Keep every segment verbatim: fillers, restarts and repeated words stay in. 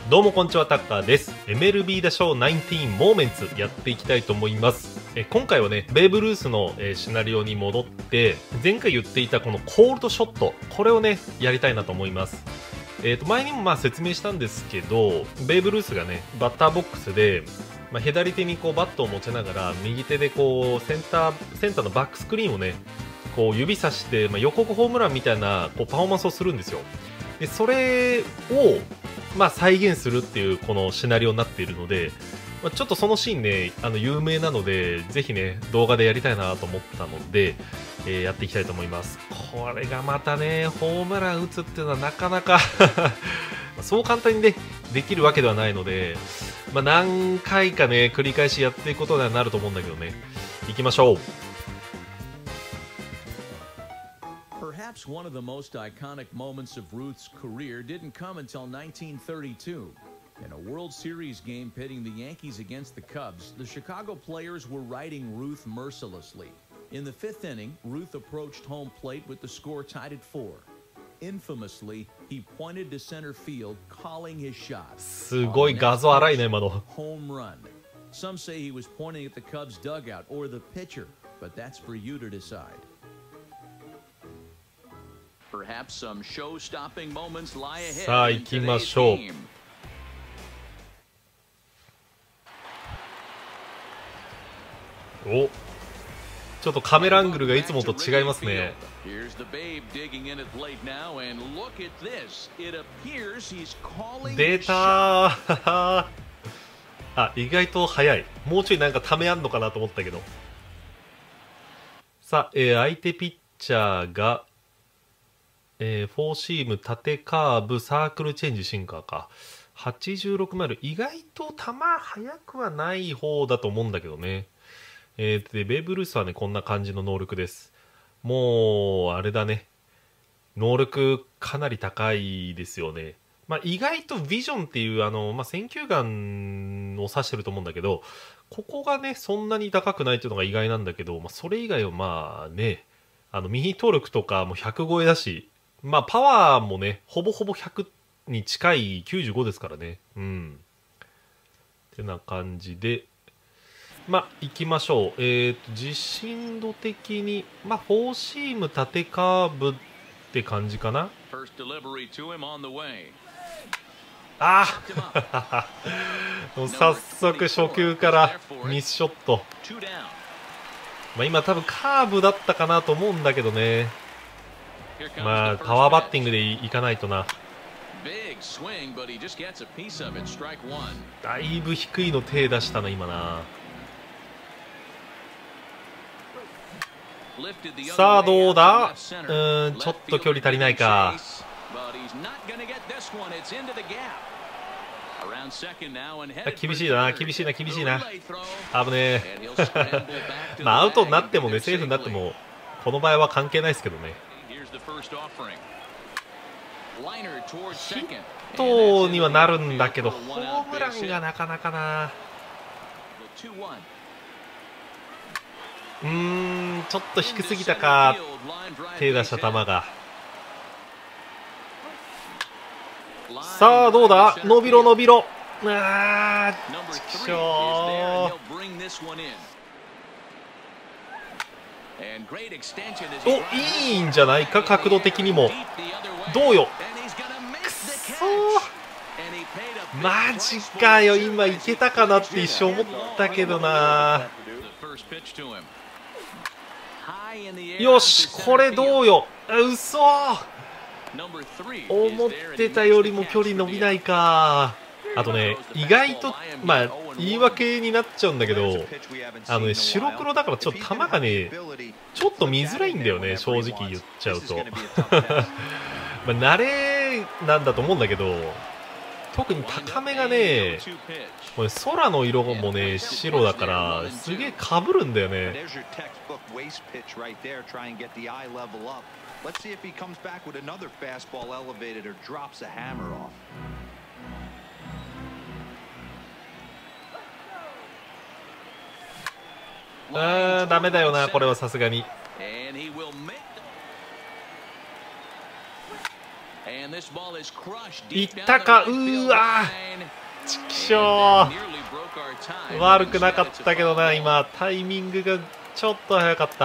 どうもこんにちは、タッカーです。 エムエルビー ダショーじゅうきゅうモーメンツやっていきたいと思います。え今回はねベーブ・ルースの、えー、シナリオに戻って前回言っていたこのコールドショット、これをねやりたいなと思います。えー、と前にもまあ説明したんですけど、ベーブ・ルースがねバッターボックスで、まあ、左手にこうバットを持ちながら右手でこうセンターセンターのバックスクリーンをねこう指さして、まあ、予告ホームランみたいなこうパフォーマンスをするんですよ。でそれをまあ、再現するっていうこのシナリオになっているので、まあ、ちょっとそのシーンねあの有名なのでぜひね動画でやりたいなと思ったので、えー、やっていきたいと思います。これがまたねホームラン打つっていうのはなかなかそう簡単にねできるわけではないので、まあ、何回かね繰り返しやっていくことにはなると思うんだけどね。行きましょう。 Perhaps one of the most iconic moments of Ruth's career didn't come until nineteen thirty-two. In a World Series game pitting the Yankees against the Cubs, the Chicago players were riding Ruth mercilessly. In the fifth inning, Ruth approached home plate with the score tied at four. Infamously, he pointed to center field, calling his shot. すごい画像荒いね今の。 Home run. Some say he was pointing at the Cubs dugout or the pitcher, but that's for you to decide.Perhaps some show-stopping moments lie ahead. さあ行きましょう。お、ちょっとカメラアングルがいつもと違いますね。出たーあ、意外と早い。もうちょいなんかためあんのかなと思ったけど。さあ、えー、相手ピッチャーがえー、フォーシーム、縦カーブ、サークルチェンジ、シンカーか。はちじゅうろくマイル、意外と球速くはない方だと思うんだけどね。えー、で、ベーブ・ルースはね、こんな感じの能力です。もう、あれだね。能力かなり高いですよね。まあ、意外とビジョンっていう、あの、まあ、選球眼を指してると思うんだけど、ここがね、そんなに高くないっていうのが意外なんだけど、まあ、それ以外はまあね、あの、ミニトールクとかもひゃく超えだし、まあパワーもねほぼほぼひゃくに近いきゅうじゅうごですからね。うんってな感じでまあ行きましょう。えっと自信度的にまあフォーシーム縦カーブって感じかな。ああ早速初球からミスショット。まあ今多分カーブだったかなと思うんだけどね。まあパワーバッティングでいかないとな。だいぶ低いの手出したな今な。さあどうだ。うーんちょっと距離足りないか。厳しいな厳しいな厳しいな。危ねえまあアウトになってもねセーフになってもこの場合は関係ないですけどね。ヒットにはなるんだけどホームランがなかなかな。うーんちょっと低すぎたか手出した球が。さあどうだ伸びろ伸びろ。あーちくしょう。おいいんじゃないか角度的にも。どうよくそーマジかよ。今いけたかなって一瞬思ったけどな。よしこれどうよ。うそ思ってたよりも距離伸びないか。あとね意外とまあ言い訳になっちゃうんだけどあのね白黒だからちょっと球がねちょっと見づらいんだよね正直言っちゃうとまあ慣れなんだと思うんだけど特に高めがねこれ空の色もね白だからすげえかぶるんだよね。あーダメだよなこれはさすがに。いったか。うーわしょー、悪くなかったけどな。今タイミングがちょっと早かった。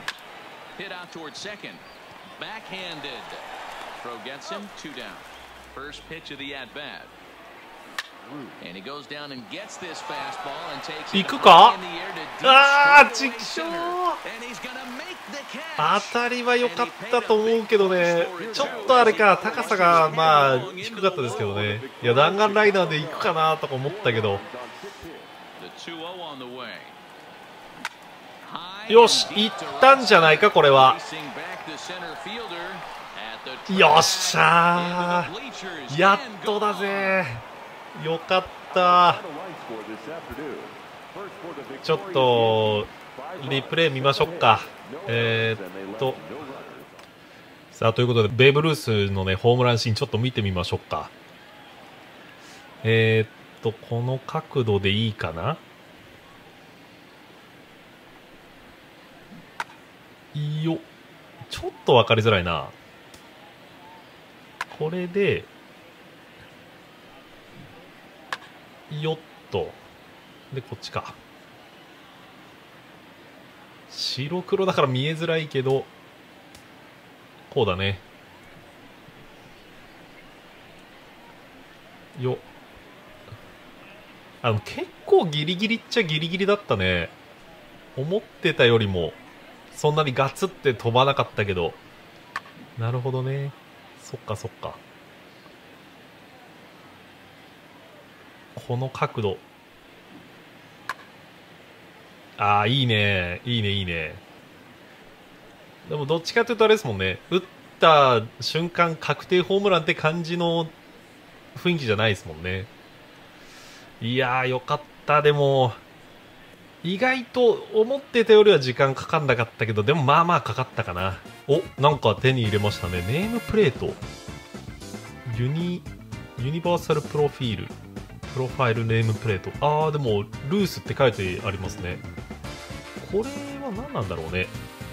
行くか。ああ、ちくしょう。当たりは良かったと思うけどね、ちょっとあれか、高さがまあ低かったですけどね。いや、弾丸ライナーで行くかなとか思ったけど、よし、行ったんじゃないかこれは。よっしゃー、やっとだぜ。よかった。ちょっとリプレイ見ましょうか。えー、っとさあ、ということでベーブ・ルースのねホームランシーンちょっと見てみましょうか。えー、っとこの角度でいいかな。いいよ、ちょっと分かりづらいな。これでよっと、でこっちか。白黒だから見えづらいけど、こうだね。よ、あの結構ギリギリっちゃギリギリだったね。思ってたよりもそんなにガツって飛ばなかったけど。なるほどね、そっかそっか。この角度、ああ、いいねいいねいいね。でもどっちかというとあれですもんね、打った瞬間確定ホームランって感じの雰囲気じゃないですもんね。いやーよかった。でも意外と思ってたよりは時間かかんなかったけど、でもまあまあかかったかな。お、なんか手に入れましたね。ネームプレート、ユニユニバーサルプロフィール、プロファイルネームプレート。あー、でもルースって書いてありますね。これは何なんだろうね。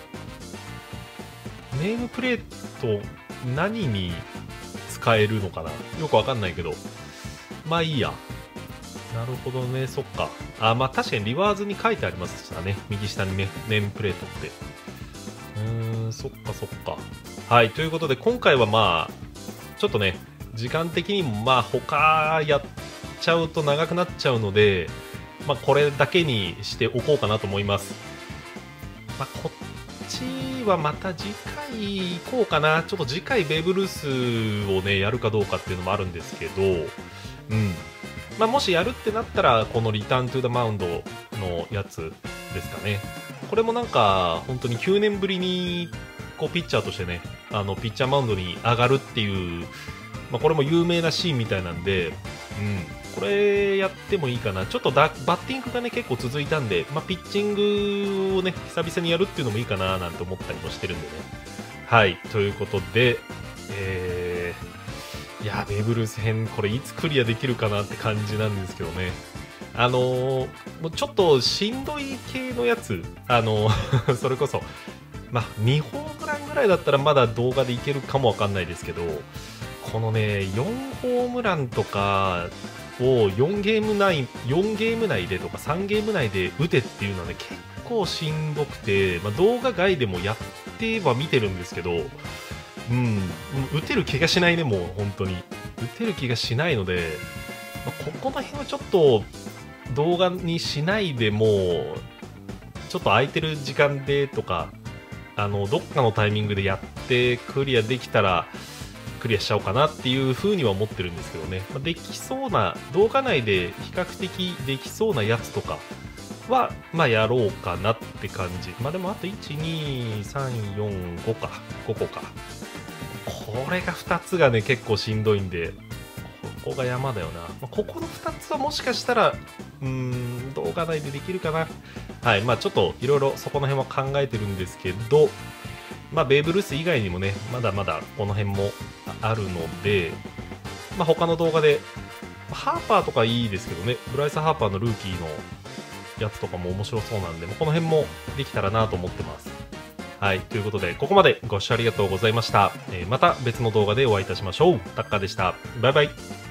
ネームプレート何に使えるのかな、よくわかんないけど、まあいいや。なるほどね、そっか。あ、まあ確かにリワーズに書いてありましたね、右下にね、ネームプレートって。うーん、そっかそっか。はい、ということで今回はまあちょっとね時間的にもまあ他やっちゃうと長くなっちゃうので、まあ、これだけにしておこうかなと思います。まあ、こっちはまた次回行こうかな。ちょっと次回ベーブ・ルースをねやるかどうかっていうのもあるんですけど、うん、まあ、もしやるってなったらこのリターントゥーダマウンドのやつですかね。これもなんか本当にきゅうねんぶりにこうピッチャーとしてね、あのピッチャーマウンドに上がるっていう、まあ、これも有名なシーンみたいなんで、うん、これやってもいいかな。ちょっとだバッティングがね結構続いたんで、まあ、ピッチングをね久々にやるっていうのもいいかななんて思ったりもしてるんでね。はい、ということで、えー、いやベーブ・ルース編これいつクリアできるかなって感じなんですけどね。あのー、もうちょっとしんどい系のやつ、あのー、それこそ、まあ、にホームランぐらいだったらまだ動画でいけるかもわかんないですけど、このねよんホームランとかをよんゲーム内よんゲーム内でとかさんゲーム内で打てっていうのはね結構しんどくて、まあ、動画外でもやっては見てるんですけど、うん、打てる気がしないね。もう本当に打てる気がしないので、まあ、ここの辺はちょっと動画にしないでもうちょっと空いてる時間でとか、あのどっかのタイミングでやってクリアできたらクリアしちゃおうかなっていう風には思ってるんですけどね。まあ、できそうな動画内で比較的できそうなやつとかはまあやろうかなって感じ。まあでもあといち、に、さん、よん、ごかごこか。これがふたつがね結構しんどいんで、ここが山だよな。まあ、ここのふたつはもしかしたらうーん動画内でできるかな。はい、まあちょっといろいろそこの辺は考えてるんですけど、まあベーブ・ルース以外にもねまだまだこの辺もあるので、まあ、他の動画でハーパーとかいいですけどね、ブライス・ハーパーのルーキーのやつとかも面白そうなんで、まあ、この辺もできたらなと思ってます。はい、ということでここまでご視聴ありがとうございました。えー、また別の動画でお会いいたしましょう。タッカーでした。バイバイ。